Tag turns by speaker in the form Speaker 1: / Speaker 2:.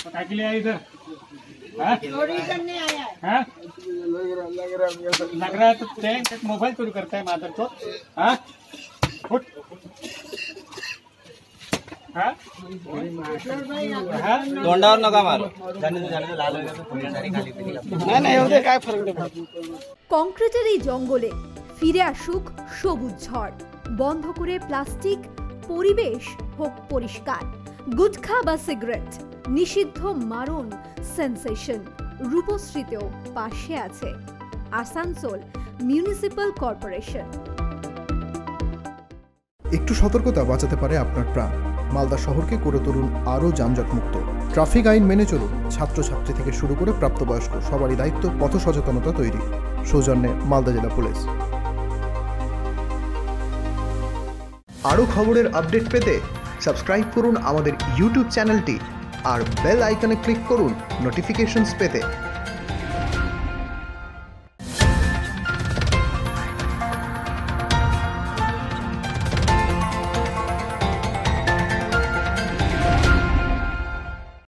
Speaker 1: काय के लिए आया इधर? हाँ? हाँ? लग रहा है तो बैंक मोबाइल चोरी करता है मादर चोद। हाँ? उठ। हाँ? हाँ?
Speaker 2: तोंडावर नका मारो जाने दो लाल होगा तो थोड़ी सारी खाली पीली
Speaker 1: नहीं ওদের काय फरक नहीं पड़ता।
Speaker 3: কংক্রিটের এই জঙ্গলে ফিরে আসুক সবুজ ঝড়, বন্ধ করে প্লাস্টিক, পরিবেশ হোক পরিষ্কার। গুটখা বা সিগারেট নিষিদ্ধ, মারণ সেন্সেশন। রূপশ্রীতেও পাশে আছে আসানসোল মিউনিসিপাল কর্পোরেশন।
Speaker 4: একটু সতর্কতা বাঁচাতে পারে আপনার প্রাণ। মালদা শহরকে করে তুলুন আরও যানজটমুক্ত। ট্রাফিক আইন মেনে চলুন। ছাত্রছাত্রী থেকে শুরু করে প্রাপ্তবয়স্ক সবারই দায়িত্ব পথ সচেতনতা তৈরি। সৌজন্যে মালদা জেলা পুলিশ। আরও খবরের আপডেট পেতে সাবস্ক্রাইব করুন আমাদের ইউটিউব চ্যানেলটি আর বেল আইকনে ক্লিক করুন নোটিফিকেশনস পেতে।